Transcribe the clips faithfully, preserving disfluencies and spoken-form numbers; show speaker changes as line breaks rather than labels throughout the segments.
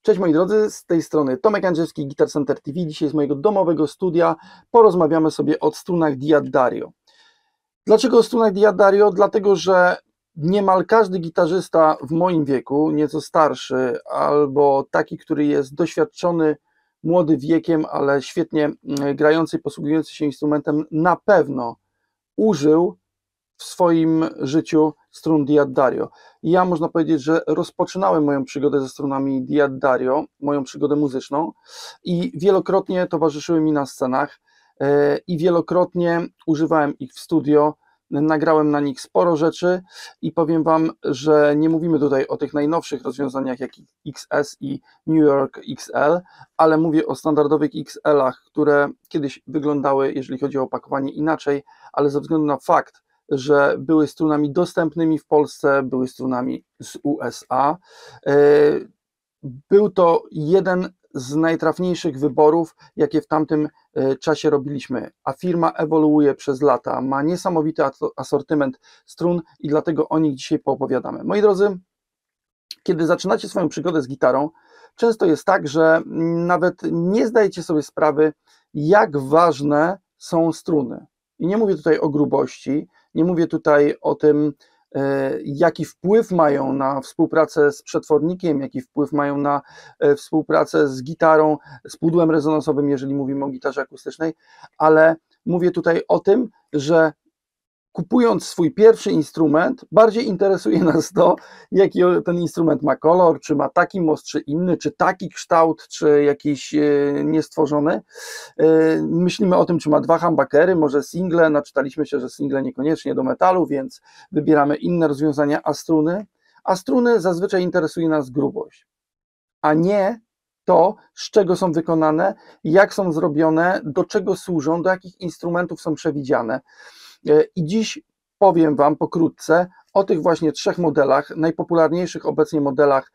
Cześć moi drodzy, z tej strony Tomek Andrzejewski, Guitar Center T V. Dzisiaj z mojego domowego studia porozmawiamy sobie o strunach D'Addario. Dlaczego o strunach D'Addario? Dlatego, że niemal każdy gitarzysta w moim wieku, nieco starszy, albo taki, który jest doświadczony, młody wiekiem, ale świetnie grający i posługujący się instrumentem, na pewno użył w swoim życiu strun D'Addario. Ja można powiedzieć, że rozpoczynałem moją przygodę ze strunami D'Addario, moją przygodę muzyczną, i wielokrotnie towarzyszyły mi na scenach i wielokrotnie używałem ich w studio. Nagrałem na nich sporo rzeczy i powiem Wam, że nie mówimy tutaj o tych najnowszych rozwiązaniach jak X S i New York X L, ale mówię o standardowych X L-ach, które kiedyś wyglądały, jeżeli chodzi o opakowanie, inaczej, ale ze względu na fakt, że były strunami dostępnymi w Polsce, były strunami z U S A. Był to jeden z najtrafniejszych wyborów, jakie w tamtym czasie robiliśmy, a firma ewoluuje przez lata, ma niesamowity asortyment strun i dlatego o nich dzisiaj poopowiadamy. Moi drodzy, kiedy zaczynacie swoją przygodę z gitarą, często jest tak, że nawet nie zdajecie sobie sprawy, jak ważne są struny. I nie mówię tutaj o grubości, nie mówię tutaj o tym, jaki wpływ mają na współpracę z przetwornikiem, jaki wpływ mają na współpracę z gitarą, z pudłem rezonansowym, jeżeli mówimy o gitarze akustycznej, ale mówię tutaj o tym, że kupując swój pierwszy instrument, bardziej interesuje nas to, jaki ten instrument ma kolor, czy ma taki most, czy inny, czy taki kształt, czy jakiś niestworzony. Myślimy o tym, czy ma dwa humbuckery, może single. Naczytaliśmy się, że single niekoniecznie do metalu, więc wybieramy inne rozwiązania, a struny. A struny zazwyczaj interesuje nas grubość, a nie to, z czego są wykonane, jak są zrobione, do czego służą, do jakich instrumentów są przewidziane. I dziś powiem Wam pokrótce o tych właśnie trzech modelach, najpopularniejszych obecnie modelach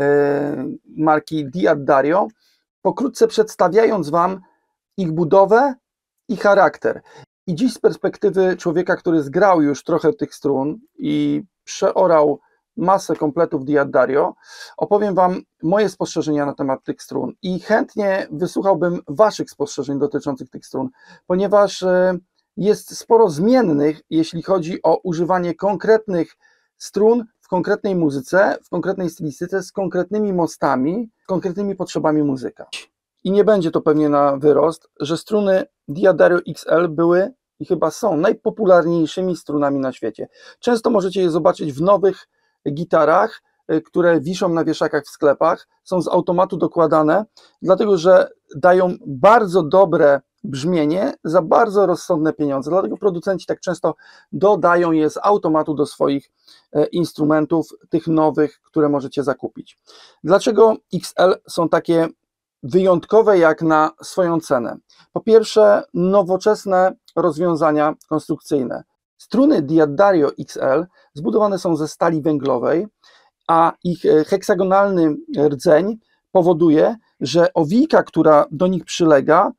marki D'Addario, pokrótce przedstawiając Wam ich budowę i charakter. I dziś z perspektywy człowieka, który zgrał już trochę tych strun i przeorał masę kompletów D'Addario, opowiem Wam moje spostrzeżenia na temat tych strun i chętnie wysłuchałbym Waszych spostrzeżeń dotyczących tych strun, ponieważ jest sporo zmiennych, jeśli chodzi o używanie konkretnych strun w konkretnej muzyce, w konkretnej stylistyce, z konkretnymi mostami, z konkretnymi potrzebami muzyka. I nie będzie to pewnie na wyrost, że struny D'Addario X L były i chyba są najpopularniejszymi strunami na świecie. Często możecie je zobaczyć w nowych gitarach, które wiszą na wieszakach w sklepach, są z automatu dokładane, dlatego że dają bardzo dobre brzmienie za bardzo rozsądne pieniądze, dlatego producenci tak często dodają je z automatu do swoich instrumentów, tych nowych, które możecie zakupić. Dlaczego X L są takie wyjątkowe jak na swoją cenę? Po pierwsze, nowoczesne rozwiązania konstrukcyjne. Struny D'Addario X L zbudowane są ze stali węglowej, a ich heksagonalny rdzeń powoduje, że owijka, która do nich przylega,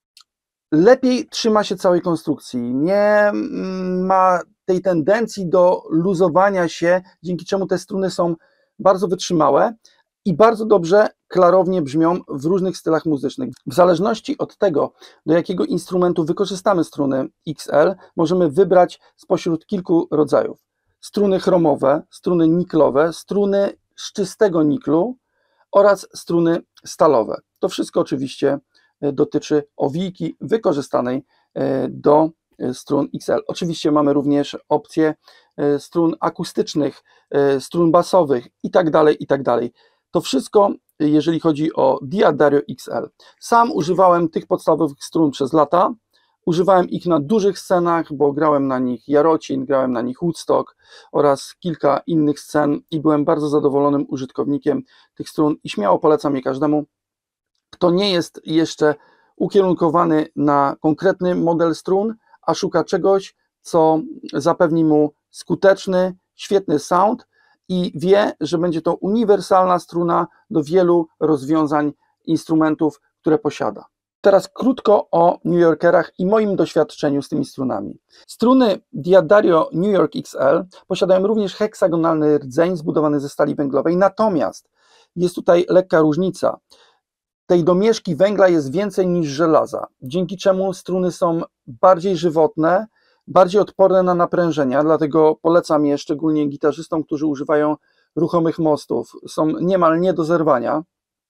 lepiej trzyma się całej konstrukcji, nie ma tej tendencji do luzowania się, dzięki czemu te struny są bardzo wytrzymałe i bardzo dobrze, klarownie brzmią w różnych stylach muzycznych. W zależności od tego, do jakiego instrumentu wykorzystamy struny X L, możemy wybrać spośród kilku rodzajów. Struny chromowe, struny niklowe, struny z czystego niklu oraz struny stalowe. To wszystko oczywiście dotyczy owijki wykorzystanej do strun X L. Oczywiście mamy również opcje strun akustycznych, strun basowych i tak dalej, i tak dalej. To wszystko, jeżeli chodzi o D'Addario X L. Sam używałem tych podstawowych strun przez lata. Używałem ich na dużych scenach, bo grałem na nich Jarocin, grałem na nich Woodstock oraz kilka innych scen i byłem bardzo zadowolonym użytkownikiem tych strun i śmiało polecam je każdemu, kto nie jest jeszcze ukierunkowany na konkretny model strun, a szuka czegoś, co zapewni mu skuteczny, świetny sound i wie, że będzie to uniwersalna struna do wielu rozwiązań instrumentów, które posiada. Teraz krótko o New Yorkerach i moim doświadczeniu z tymi strunami. Struny D'Addario New York X L posiadają również heksagonalny rdzeń zbudowany ze stali węglowej, natomiast jest tutaj lekka różnica. Tej domieszki węgla jest więcej niż żelaza, dzięki czemu struny są bardziej żywotne, bardziej odporne na naprężenia, dlatego polecam je szczególnie gitarzystom, którzy używają ruchomych mostów. Są niemal nie do zerwania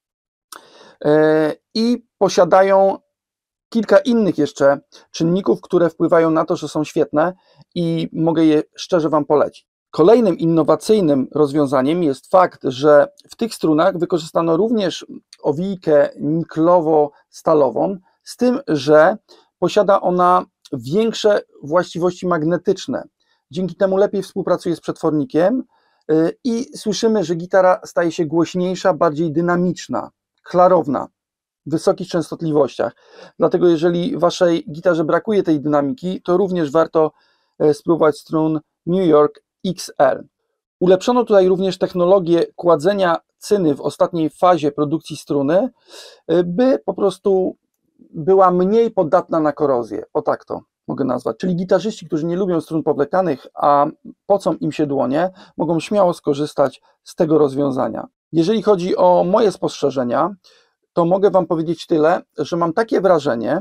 i posiadają kilka innych jeszcze czynników, które wpływają na to, że są świetne i mogę je szczerze Wam polecić. Kolejnym innowacyjnym rozwiązaniem jest fakt, że w tych strunach wykorzystano również owijkę niklowo-stalową, z tym, że posiada ona większe właściwości magnetyczne. Dzięki temu lepiej współpracuje z przetwornikiem i słyszymy, że gitara staje się głośniejsza, bardziej dynamiczna, klarowna, w wysokich częstotliwościach. Dlatego jeżeli Waszej gitarze brakuje tej dynamiki, to również warto spróbować strun New York X L. Ulepszono tutaj również technologię kładzenia cyny w ostatniej fazie produkcji struny, by po prostu była mniej podatna na korozję. O tak to mogę nazwać. Czyli gitarzyści, którzy nie lubią strun powlekanych, a pocą im się dłonie, mogą śmiało skorzystać z tego rozwiązania. Jeżeli chodzi o moje spostrzeżenia, to mogę Wam powiedzieć tyle, że mam takie wrażenie,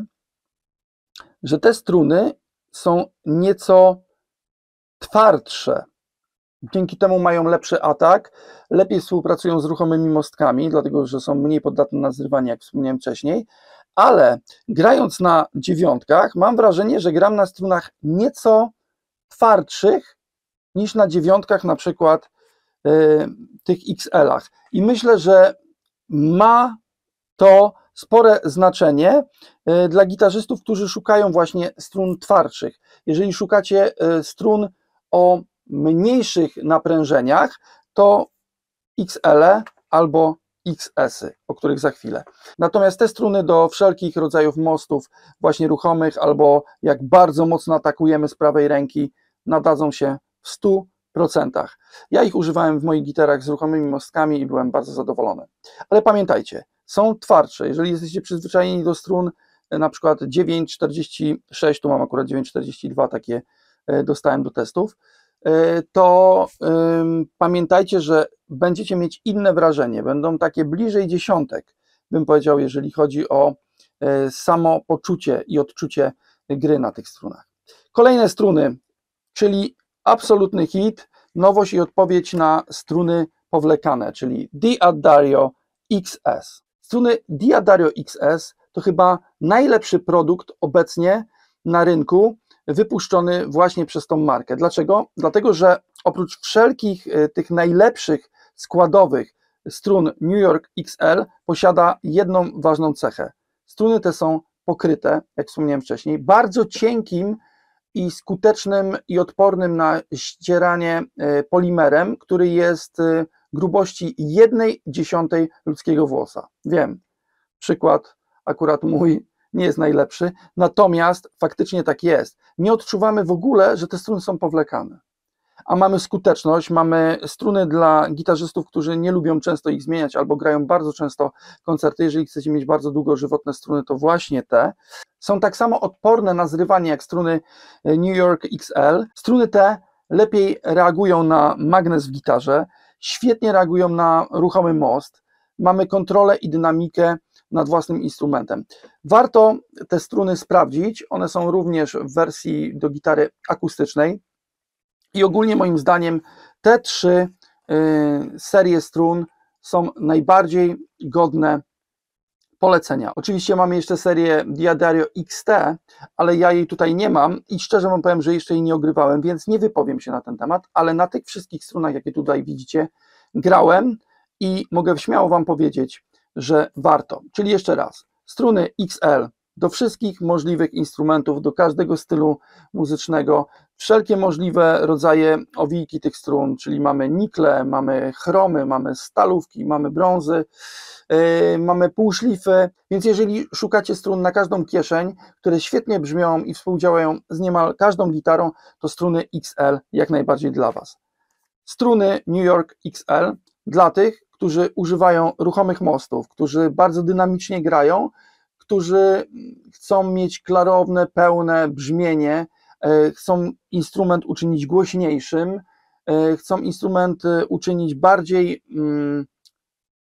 że te struny są nieco twardsze. Dzięki temu mają lepszy atak, lepiej współpracują z ruchomymi mostkami, dlatego że są mniej podatne na zrywanie, jak wspomniałem wcześniej, ale grając na dziewiątkach mam wrażenie, że gram na strunach nieco twardszych niż na dziewiątkach na przykład yy, tych X L-ach. I myślę, że ma to spore znaczenie yy, dla gitarzystów, którzy szukają właśnie strun twardszych. Jeżeli szukacie yy, strun o mniejszych naprężeniach, to X L albo X S-y, o których za chwilę. Natomiast te struny do wszelkich rodzajów mostów, właśnie ruchomych, albo jak bardzo mocno atakujemy z prawej ręki, nadadzą się w stu procentach. Ja ich używałem w moich gitarach z ruchomymi mostkami i byłem bardzo zadowolony. Ale pamiętajcie, są twardsze. Jeżeli jesteście przyzwyczajeni do strun na przykład dziewięć czterdzieści sześć, tu mam akurat dziewięć czterdzieści dwa, takie dostałem do testów, to ym, pamiętajcie, że będziecie mieć inne wrażenie, będą takie bliżej dziesiątek, bym powiedział, jeżeli chodzi o y, samo poczucie i odczucie gry na tych strunach. Kolejne struny, czyli absolutny hit, nowość i odpowiedź na struny powlekane, czyli D'Addario X S. Struny D'Addario X S to chyba najlepszy produkt obecnie na rynku, wypuszczony właśnie przez tą markę. Dlaczego? Dlatego, że oprócz wszelkich tych najlepszych składowych strun New York X L posiada jedną ważną cechę. Struny te są pokryte, jak wspomniałem wcześniej, bardzo cienkim i skutecznym i odpornym na ścieranie polimerem, który jest grubości jednej dziesiątej ludzkiego włosa. Wiem, przykład akurat mój nie jest najlepszy, natomiast faktycznie tak jest. Nie odczuwamy w ogóle, że te struny są powlekane. A mamy skuteczność, mamy struny dla gitarzystów, którzy nie lubią często ich zmieniać albo grają bardzo często koncerty. Jeżeli chcecie mieć bardzo długożywotne struny, to właśnie te. Są tak samo odporne na zrywanie jak struny New York X L. Struny te lepiej reagują na magnes w gitarze, świetnie reagują na ruchomy most. Mamy kontrolę i dynamikę nad własnym instrumentem. Warto te struny sprawdzić, one są również w wersji do gitary akustycznej i ogólnie moim zdaniem te trzy y, serie strun są najbardziej godne polecenia. Oczywiście mamy jeszcze serię D'Addario X T, ale ja jej tutaj nie mam i szczerze wam powiem, że jeszcze jej nie ogrywałem, więc nie wypowiem się na ten temat, ale na tych wszystkich strunach, jakie tutaj widzicie, grałem i mogę śmiało wam powiedzieć, że warto. Czyli jeszcze raz, struny X L do wszystkich możliwych instrumentów, do każdego stylu muzycznego, wszelkie możliwe rodzaje owijki tych strun, czyli mamy nikle, mamy chromy, mamy stalówki, mamy brązy, yy, mamy półszlify, więc jeżeli szukacie strun na każdą kieszeń, które świetnie brzmią i współdziałają z niemal każdą gitarą, to struny X L jak najbardziej dla Was. Struny New York X L dla tych, którzy używają ruchomych mostów, którzy bardzo dynamicznie grają, którzy chcą mieć klarowne, pełne brzmienie, chcą instrument uczynić głośniejszym, chcą instrument uczynić bardziej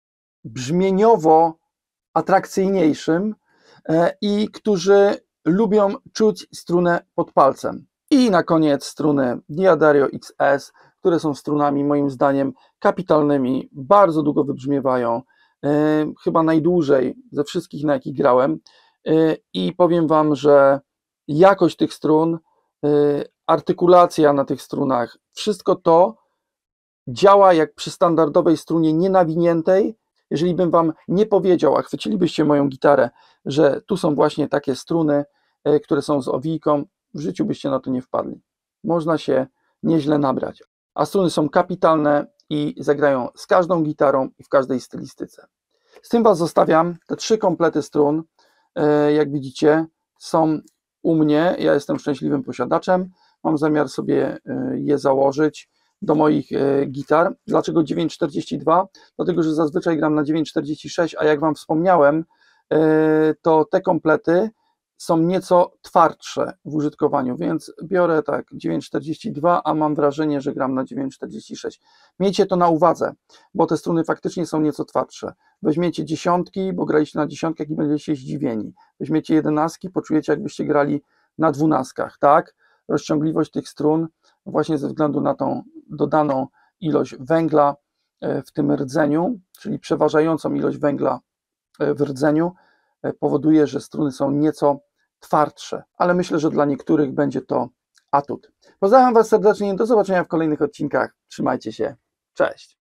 brzmieniowo atrakcyjniejszym i którzy lubią czuć strunę pod palcem. I na koniec struny D'Addario X S, które są strunami moim zdaniem kapitalnymi, bardzo długo wybrzmiewają, chyba najdłużej ze wszystkich, na jakich grałem, i powiem Wam, że jakość tych strun, artykulacja na tych strunach, wszystko to działa jak przy standardowej strunie nienawiniętej. Jeżeli bym Wam nie powiedział, a chwycilibyście moją gitarę, że tu są właśnie takie struny, które są z owijką, w życiu byście na to nie wpadli. Można się nieźle nabrać. A struny są kapitalne i zagrają z każdą gitarą i w każdej stylistyce. Z tym Was zostawiam. Te trzy komplety strun, jak widzicie, są u mnie. Ja jestem szczęśliwym posiadaczem. Mam zamiar sobie je założyć do moich gitar. Dlaczego dziewięć czterdzieści dwa? Dlatego, że zazwyczaj gram na dziewięć czterdzieści sześć, a jak Wam wspomniałem, to te komplety są nieco twardsze w użytkowaniu, więc biorę tak dziewięć czterdzieści dwa, a mam wrażenie, że gram na dziewięć czterdzieści sześć. Miejcie to na uwadze, bo te struny faktycznie są nieco twardsze. Weźmiecie dziesiątki, bo graliście na dziesiątkach i będziecie zdziwieni. Weźmiecie jedenastki, poczujecie, jakbyście grali na dwunastkach, tak? Rozciągliwość tych strun właśnie ze względu na tą dodaną ilość węgla w tym rdzeniu, czyli przeważającą ilość węgla w rdzeniu, powoduje, że struny są nieco twardsze, ale myślę, że dla niektórych będzie to atut. Pozdrawiam Was serdecznie, do zobaczenia w kolejnych odcinkach. Trzymajcie się, cześć!